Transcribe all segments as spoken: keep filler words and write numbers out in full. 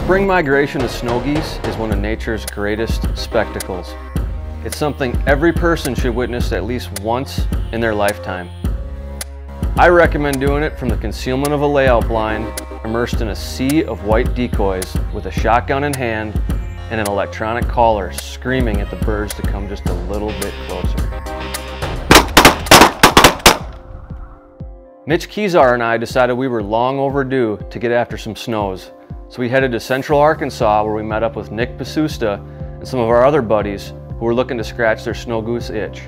spring migration of snow geese is one of nature's greatest spectacles. It's something every person should witness at least once in their lifetime. I recommend doing it from the concealment of a layout blind, immersed in a sea of white decoys with a shotgun in hand and an electronic caller screaming at the birds to come just a little bit closer. Mitch Kezar and I decided we were long overdue to get after some snows, so we headed to Central Arkansas, where we met up with Nick Pasusta and some of our other buddies who were looking to scratch their snow goose itch.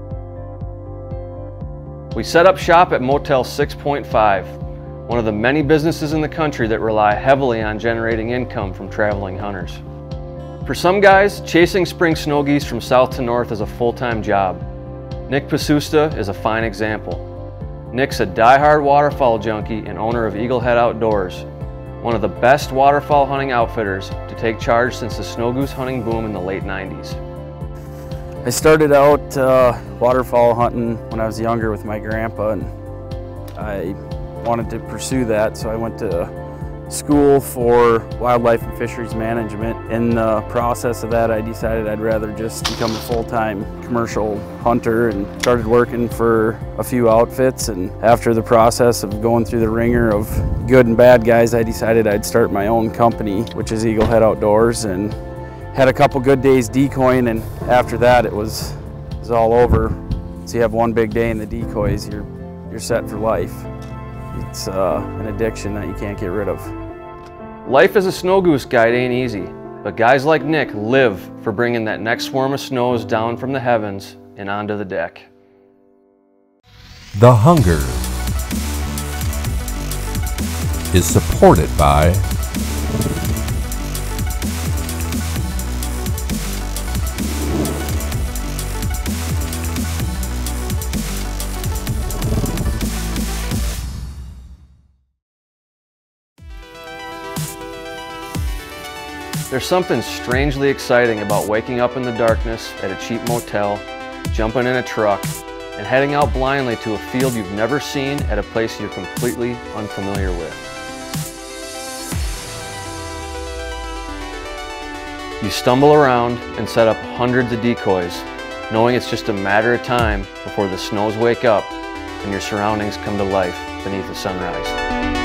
We set up shop at Motel six point five, one of the many businesses in the country that rely heavily on generating income from traveling hunters. For some guys, chasing spring snow geese from south to north is a full-time job. Nick Pasusta is a fine example. Nick's a die-hard waterfowl junkie and owner of Eagle Head Outdoors, one of the best waterfowl hunting outfitters to take charge since the snow goose hunting boom in the late nineties. I started out uh, waterfowl hunting when I was younger with my grandpa, and I wanted to pursue that, so I went to school for wildlife and fisheries management. In the process of that, I decided I'd rather just become a full-time commercial hunter and started working for a few outfits. And after the process of going through the ringer of good and bad guys, I decided I'd start my own company, which is Eagle Head Outdoors, and had a couple good days decoying, and after that it was, it was all over. So you have one big day in the decoys, you're, you're set for life. It's uh, an addiction that you can't get rid of. Life as a snow goose guide ain't easy, but guys like Nick live for bringing that next swarm of snows down from the heavens and onto the deck. The Hunger is supported by There's something strangely exciting about waking up in the darkness at a cheap motel, jumping in a truck, and heading out blindly to a field you've never seen at a place you're completely unfamiliar with. You stumble around and set up hundreds of decoys, knowing it's just a matter of time before the snows wake up and your surroundings come to life beneath the sunrise.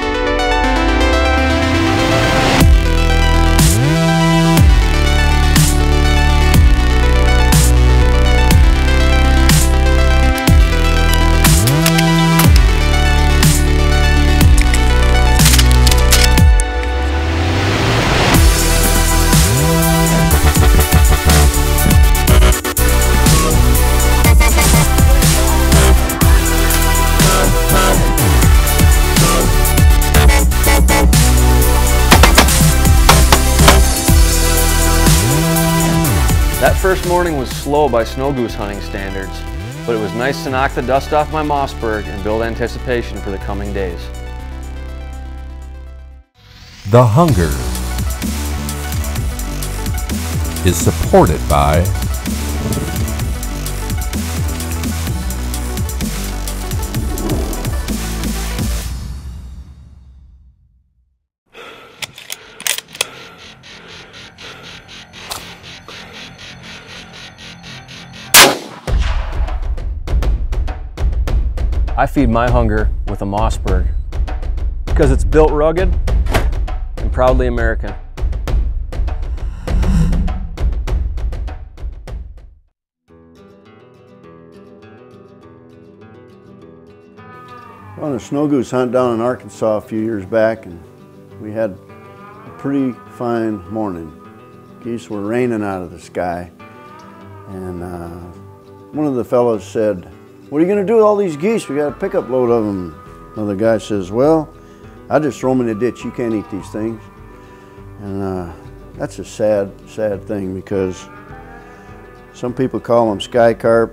That first morning was slow by snow goose hunting standards, but it was nice to knock the dust off my MOSSBERG and build anticipation for the coming days. The Hunger is supported by I feed my hunger with a MOSSBERG because it's built rugged and proudly American. On a snow goose hunt down in Arkansas a few years back, and we had a pretty fine morning. Geese were raining out of the sky, and uh, one of the fellows said, "What are you going to do with all these geese? We got a pickup load of them." Another guy says, "Well, I just throw them in the ditch. You can't eat these things." And uh, that's a sad, sad thing, because some people call them sky carp,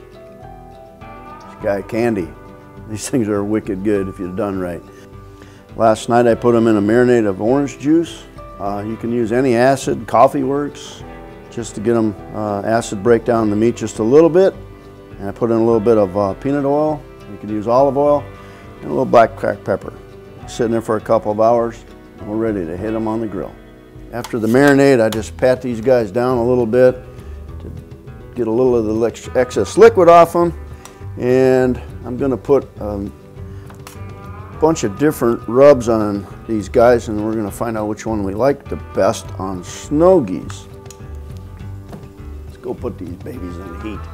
sky candy. These things are wicked good if you're done right. Last night I put them in a marinade of orange juice. Uh, you can use any acid, coffee works, just to get them uh, acid break down the meat just a little bit. And I put in a little bit of uh, peanut oil. You can use olive oil and a little black cracked pepper. Sitting there for a couple of hours, and we're ready to hit them on the grill. After the marinade, I just pat these guys down a little bit to get a little of the excess liquid off them. And I'm gonna put a bunch of different rubs on these guys, and we're gonna find out which one we like the best on snow geese. Let's go put these babies in the heat.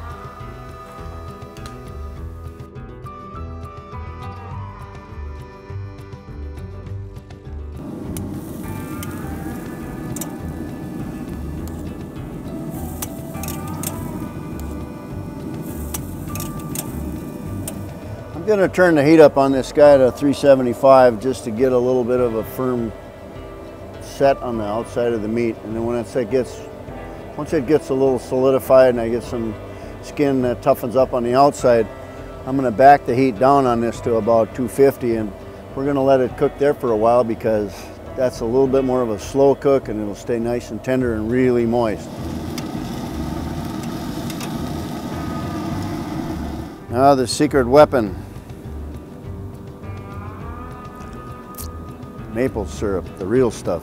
I'm going to turn the heat up on this guy to three seventy-five just to get a little bit of a firm set on the outside of the meat. And then when it gets, once it gets a little solidified and I get some skin that toughens up on the outside, I'm going to back the heat down on this to about two fifty, and we're going to let it cook there for a while because that's a little bit more of a slow cook and it'll stay nice and tender and really moist. Now the secret weapon. Maple syrup, the real stuff.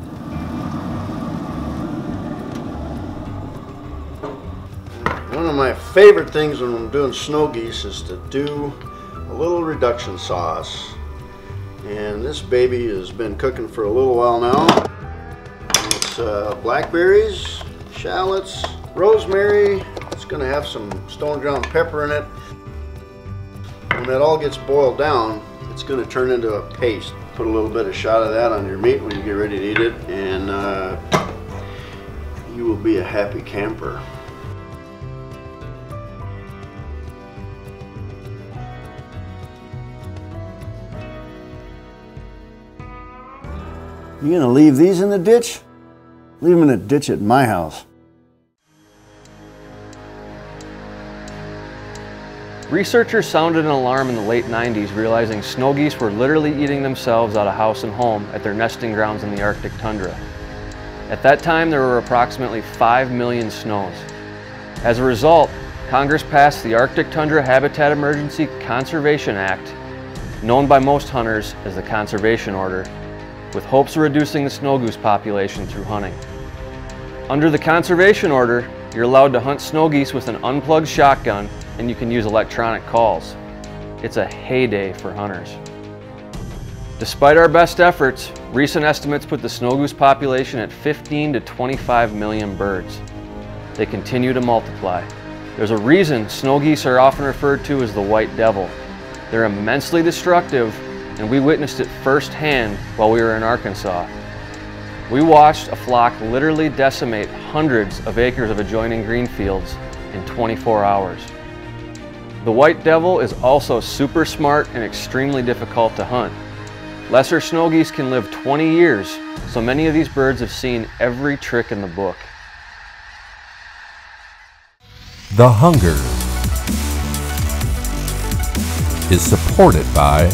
One of my favorite things when I'm doing snow geese is to do a little reduction sauce. And this baby has been cooking for a little while now. It's uh, blackberries, shallots, rosemary. It's gonna have some stone ground pepper in it. When that all gets boiled down, it's gonna turn into a paste. Put a little bit of shot of that on your meat when you get ready to eat it, and uh, you will be a happy camper. You gonna leave these in the ditch? Leave them in the ditch at my house. Researchers sounded an alarm in the late nineties, realizing snow geese were literally eating themselves out of house and home at their nesting grounds in the Arctic tundra. At that time, there were approximately five million snows. As a result, Congress passed the Arctic Tundra Habitat Emergency Conservation Act, known by most hunters as the Conservation Order, with hopes of reducing the snow goose population through hunting. Under the Conservation Order, you're allowed to hunt snow geese with an unplugged shotgun, and you can use electronic calls. It's a heyday for hunters. Despite our best efforts, recent estimates put the snow goose population at fifteen to twenty-five million birds. They continue to multiply. There's a reason snow geese are often referred to as the white devil. They're immensely destructive, and we witnessed it firsthand while we were in Arkansas. We watched a flock literally decimate hundreds of acres of adjoining green fields in twenty-four hours. The white devil is also super smart and extremely difficult to hunt. Lesser snow geese can live twenty years, so many of these birds have seen every trick in the book. The Hunger is supported by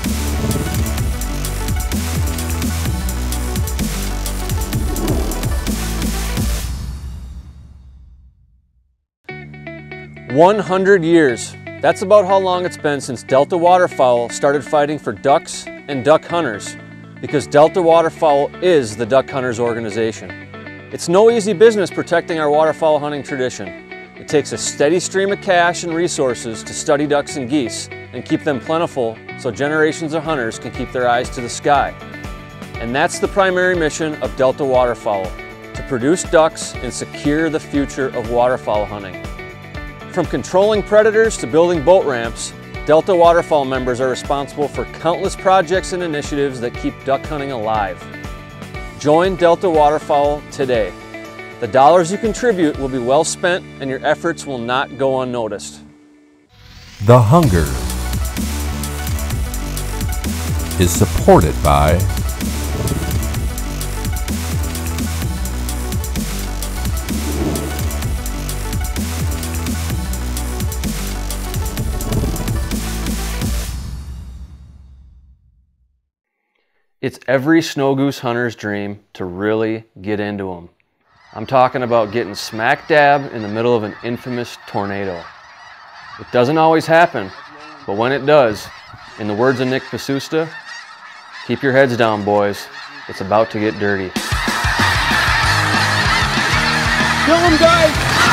one hundred years. That's about how long it's been since Delta waterfowl started fighting for ducks and duck hunters, because Delta Waterfowl is the duck hunters organization. It's no easy business protecting our waterfowl hunting tradition. It takes a steady stream of cash and resources to study ducks and geese and keep them plentiful so generations of hunters can keep their eyes to the sky. And that's the primary mission of Delta Waterfowl, to produce ducks and secure the future of waterfowl hunting. From controlling predators to building boat ramps, Delta Waterfowl members are responsible for countless projects and initiatives that keep duck hunting alive. Join Delta Waterfowl today. The dollars you contribute will be well spent and your efforts will not go unnoticed. The Hunger is supported by It's every snow goose hunter's dream to really get into them. I'm talking about getting smack dab in the middle of an infamous tornado. It doesn't always happen, but when it does, in the words of Nick Pasusta, keep your heads down, boys. It's about to get dirty. Kill him, guys!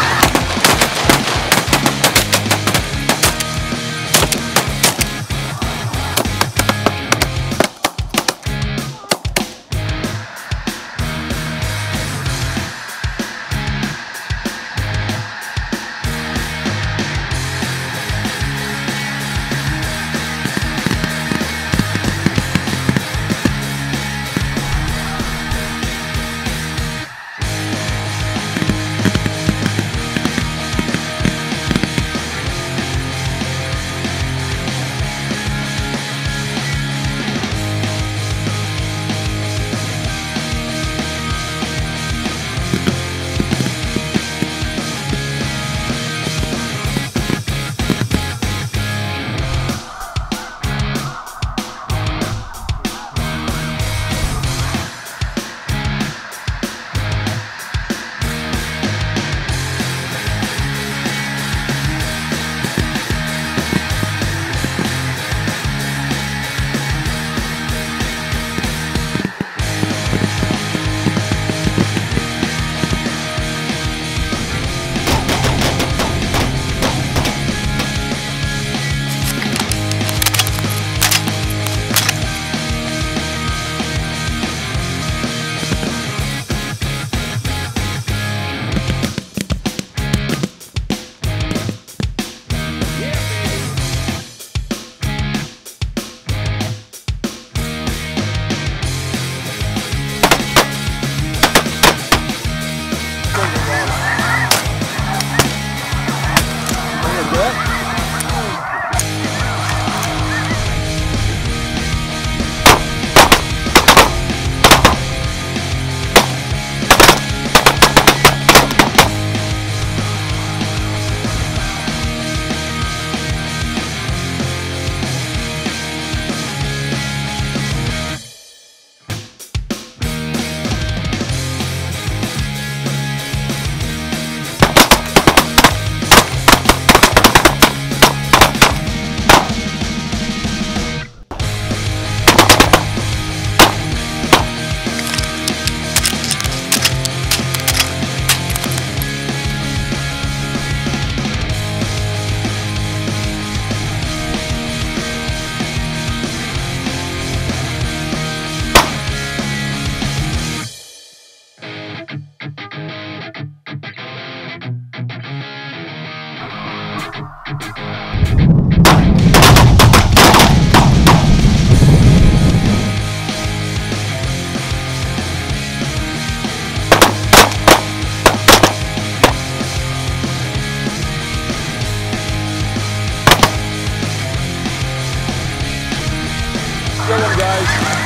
Kill him, guys.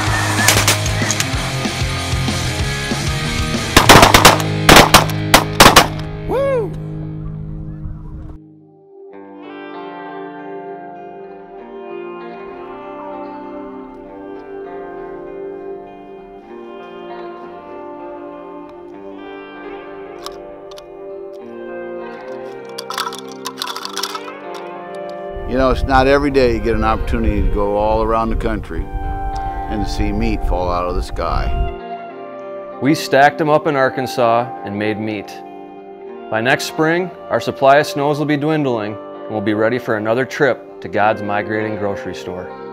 Woo! You know, it's not every day you get an opportunity to go all around the country and to see meat fall out of the sky. We stacked them up in Arkansas and made meat. By next spring, our supply of snows will be dwindling and we'll be ready for another trip to God's migrating grocery store.